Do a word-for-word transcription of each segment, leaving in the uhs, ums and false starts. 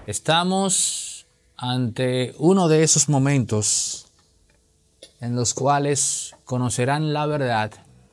Estamos ante uno de esos momentos en los cuales conocerán la verdad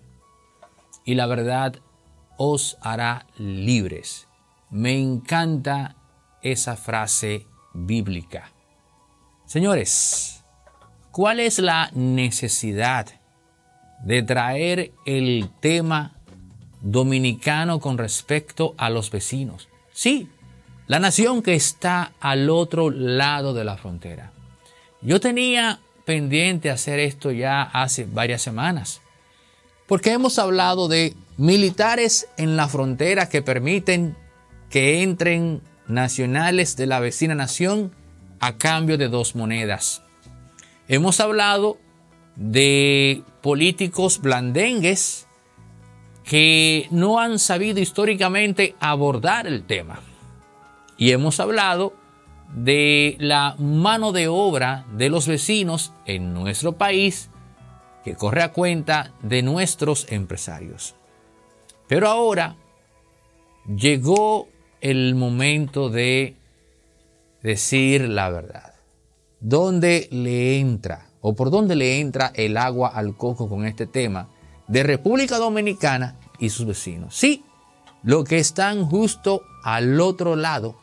y la verdad os hará libres. Me encanta esa frase bíblica. Señores, ¿cuál es la necesidad de traer el tema dominicano con respecto a los vecinos? Sí, la nación que está al otro lado de la frontera. Yo tenía pendiente hacer esto ya hace varias semanas, porque hemos hablado de militares en la frontera que permiten que entren nacionales de la vecina nación a cambio de dos monedas. Hemos hablado de políticos blandengues que no han sabido históricamente abordar el tema. Y hemos hablado de la mano de obra de los vecinos en nuestro país que corre a cuenta de nuestros empresarios. Pero ahora llegó el momento de decir la verdad. ¿Dónde le entra o por dónde le entra el agua al coco con este tema de República Dominicana y sus vecinos? Sí, lo que están justo al otro lado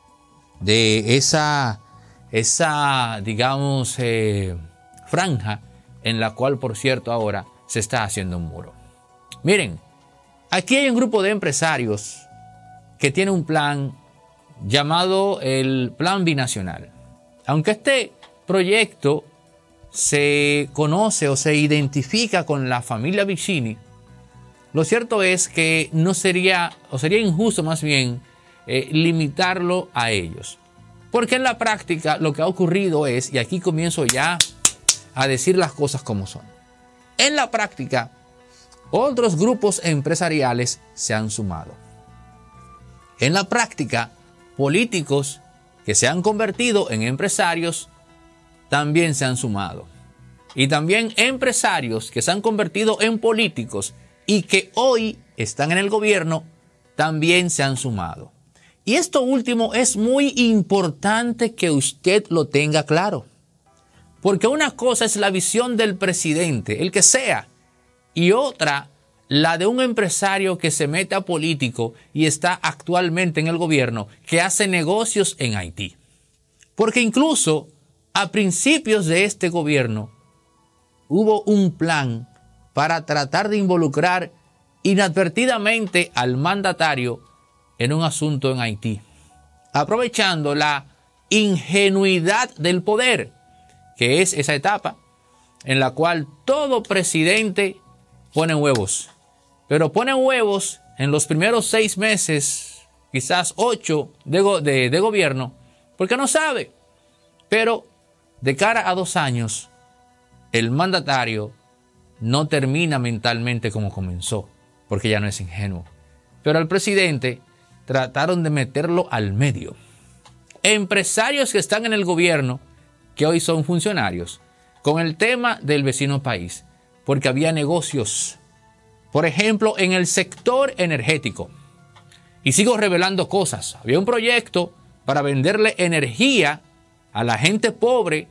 de esa, esa digamos, eh, franja en la cual, por cierto, ahora se está haciendo un muro. Miren, aquí hay un grupo de empresarios que tiene un plan llamado el Plan Binacional. Aunque este proyecto se conoce o se identifica con la familia Vicini, lo cierto es que no sería, o sería injusto más bien, eh, limitarlo a ellos. Porque en la práctica lo que ha ocurrido es, y aquí comienzo ya a decir las cosas como son. En la práctica, otros grupos empresariales se han sumado. En la práctica, políticos que se han convertido en empresarios también se han sumado. Y también empresarios que se han convertido en políticos y que hoy están en el gobierno también se han sumado. Y esto último es muy importante que usted lo tenga claro. Porque una cosa es la visión del presidente, el que sea, y otra la de un empresario que se mete a político y está actualmente en el gobierno, que hace negocios en Haití. Porque incluso a principios de este gobierno hubo un plan para tratar de involucrar inadvertidamente al mandatario en un asunto en Haití, aprovechando la ingenuidad del poder, que es esa etapa en la cual todo presidente pone huevos. Pero ponen huevos en los primeros seis meses, quizás ocho de, go de, de gobierno, porque no sabe. Pero de cara a dos años, el mandatario no termina mentalmente como comenzó, porque ya no es ingenuo. Pero al presidente trataron de meterlo al medio. Empresarios que están en el gobierno, que hoy son funcionarios, con el tema del vecino país, porque había negocios. Por ejemplo, en el sector energético. Y sigo revelando cosas. Había un proyecto para venderle energía a la gente pobre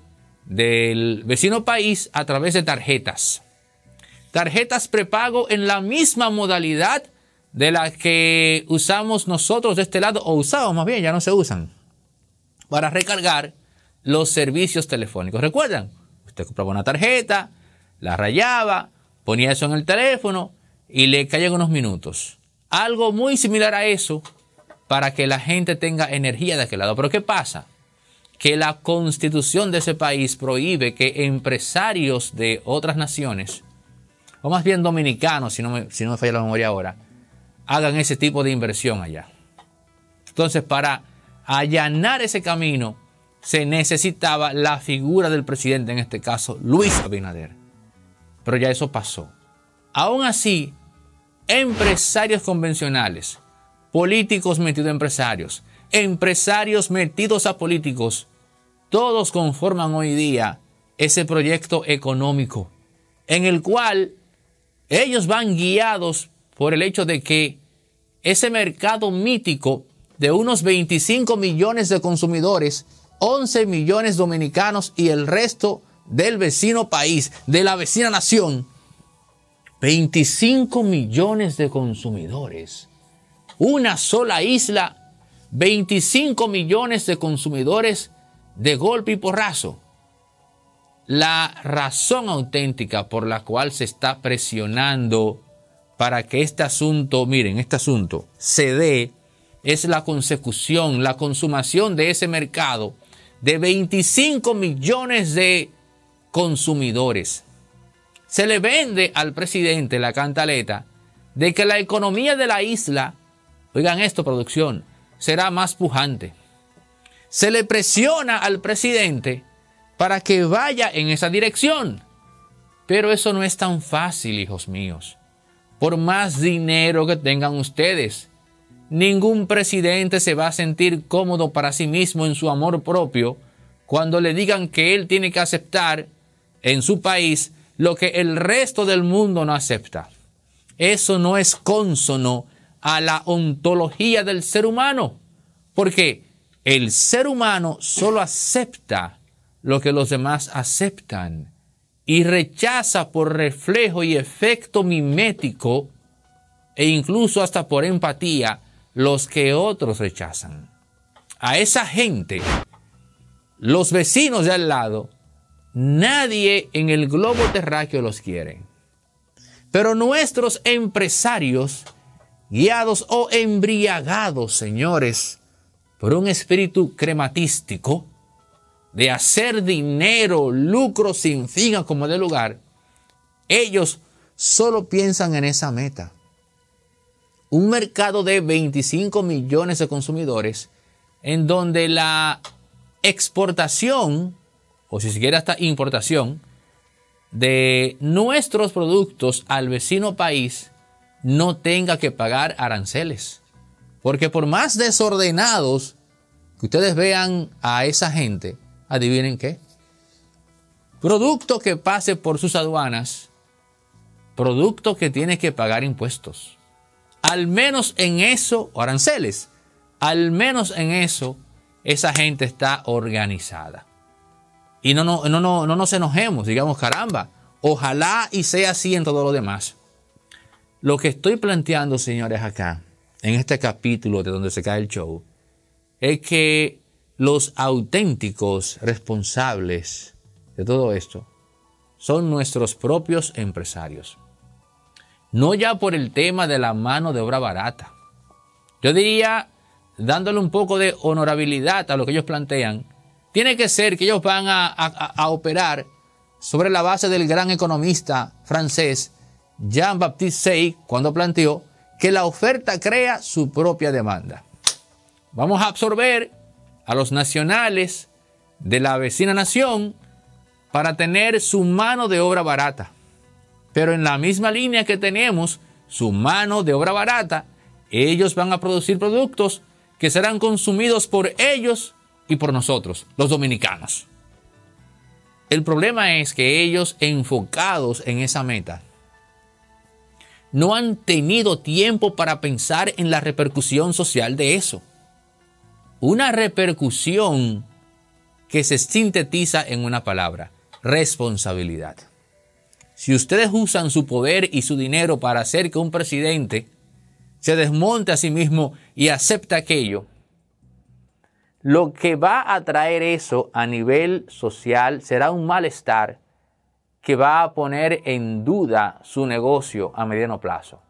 del vecino país a través de tarjetas. Tarjetas prepago en la misma modalidad de la que usamos nosotros de este lado, o usábamos más bien, ya no se usan, para recargar los servicios telefónicos. ¿Recuerdan? Usted compraba una tarjeta, la rayaba, ponía eso en el teléfono y le caían unos minutos. Algo muy similar a eso para que la gente tenga energía de aquel lado. Pero ¿qué pasa? Que la constitución de ese país prohíbe que empresarios de otras naciones, o más bien dominicanos, si no me, si no me falla la memoria ahora, hagan ese tipo de inversión allá. Entonces, para allanar ese camino, se necesitaba la figura del presidente, en este caso, Luis Abinader. Pero ya eso pasó. Aún así, empresarios convencionales, políticos metidos a empresarios, empresarios metidos a políticos, todos conforman hoy día ese proyecto económico en el cual ellos van guiados por el hecho de que ese mercado mítico de unos veinticinco millones de consumidores, once millones dominicanos y el resto del vecino país, de la vecina nación. veinticinco millones de consumidores. Una sola isla, veinticinco millones de consumidores de golpe y porrazo. La razón auténtica por la cual se está presionando para que este asunto, miren, este asunto se dé, es la consecución, la consumación de ese mercado de veinticinco millones de consumidores. Se le vende al presidente la cantaleta de que la economía de la isla, oigan esto, producción, será más pujante. Se le presiona al presidente para que vaya en esa dirección. Pero eso no es tan fácil, hijos míos. Por más dinero que tengan ustedes, ningún presidente se va a sentir cómodo para sí mismo en su amor propio cuando le digan que él tiene que aceptar en su país lo que el resto del mundo no acepta. Eso no es cónsono a la ontología del ser humano, porque el ser humano solo acepta lo que los demás aceptan y rechaza por reflejo y efecto mimético e incluso hasta por empatía los que otros rechazan. A esa gente, los vecinos de al lado, nadie en el globo terráqueo los quiere. Pero nuestros empresarios, guiados o embriagados, señores, por un espíritu crematístico, de hacer dinero, lucro sin fin a como de lugar, ellos solo piensan en esa meta. Un mercado de veinticinco millones de consumidores en donde la exportación, o si se quiere hasta importación, de nuestros productos al vecino país no tenga que pagar aranceles. Porque por más desordenados que ustedes vean a esa gente, adivinen qué. Producto que pase por sus aduanas, producto que tiene que pagar impuestos. Al menos en eso, o aranceles, al menos en eso, esa gente está organizada. Y no, no, no, no, no nos enojemos, digamos, caramba, ojalá y sea así en todo lo demás. Lo que estoy planteando, señores, acá, en este capítulo de Donde se cae el show, es que los auténticos responsables de todo esto son nuestros propios empresarios. No ya por el tema de la mano de obra barata. Yo diría, dándole un poco de honorabilidad a lo que ellos plantean, tiene que ser que ellos van a, a, a operar sobre la base del gran economista francés Jean-Baptiste Say, cuando planteó que la oferta crea su propia demanda. Vamos a absorber a los nacionales de la vecina nación para tener su mano de obra barata. Pero en la misma línea que tenemos su mano de obra barata, ellos van a producir productos que serán consumidos por ellos y por nosotros, los dominicanos. El problema es que ellos, enfocados en esa meta, no han tenido tiempo para pensar en la repercusión social de eso. Una repercusión que se sintetiza en una palabra: responsabilidad. Si ustedes usan su poder y su dinero para hacer que un presidente se desmonte a sí mismo y acepte aquello, lo que va a traer eso a nivel social será un malestar que va a poner en duda su negocio a mediano plazo.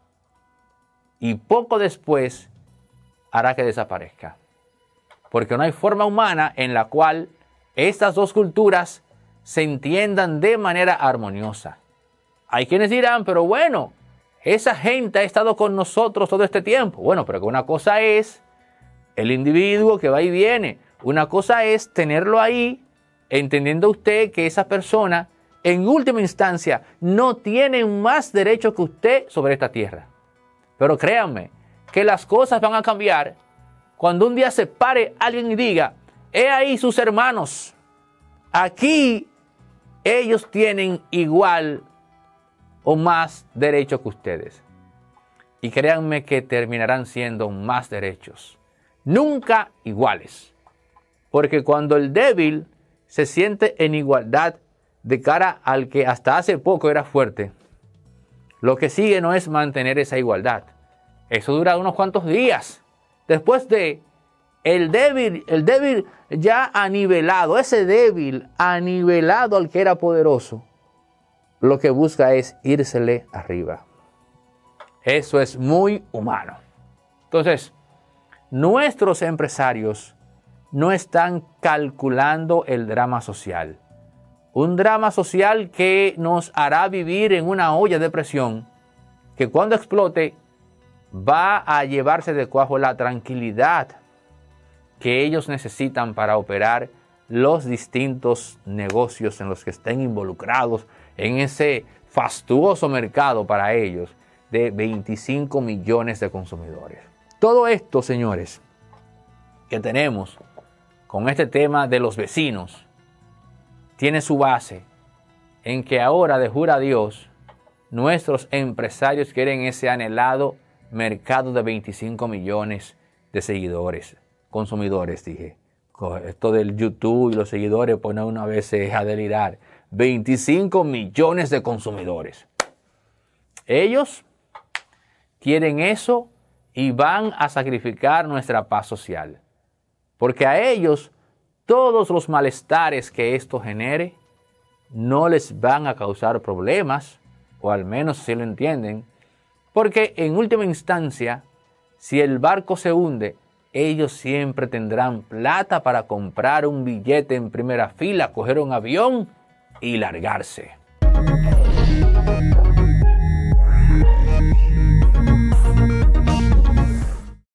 Y poco después hará que desaparezca. Porque no hay forma humana en la cual estas dos culturas se entiendan de manera armoniosa. Hay quienes dirán, pero bueno, esa gente ha estado con nosotros todo este tiempo. Bueno, pero que una cosa es el individuo que va y viene. Una cosa es tenerlo ahí, entendiendo usted que esa persona, en última instancia, no tiene más derecho que usted sobre esta tierra. Pero créanme, que las cosas van a cambiar cuando un día se pare alguien y diga: he ahí sus hermanos. Aquí ellos tienen igual o más derecho que ustedes. Y créanme que terminarán siendo más derechos. nunca iguales. Porque cuando el débil se siente en igualdad de cara al que hasta hace poco era fuerte, lo que sigue no es mantener esa igualdad. Eso dura unos cuantos días. Después de el débil, el débil ya anivelado, ese débil anivelado al que era poderoso, lo que busca es írsele arriba. Eso es muy humano. Entonces, nuestros empresarios no están calculando el drama social. Un drama social que nos hará vivir en una olla de presión que cuando explote va a llevarse de cuajo la tranquilidad que ellos necesitan para operar los distintos negocios en los que estén involucrados en ese fastuoso mercado para ellos de veinticinco millones de consumidores. Todo esto, señores, que tenemos con este tema de los vecinos, tiene su base en que ahora, de jura Dios, nuestros empresarios quieren ese anhelado mercado de veinticinco millones de seguidores, consumidores, dije. Esto del YouTube y los seguidores pone una vez a delirar. veinticinco millones de consumidores. Ellos quieren eso y van a sacrificar nuestra paz social. Porque a ellos todos los malestares que esto genere no les van a causar problemas, o al menos si lo entienden, porque en última instancia, si el barco se hunde, ellos siempre tendrán plata para comprar un billete en primera fila, coger un avión y largarse.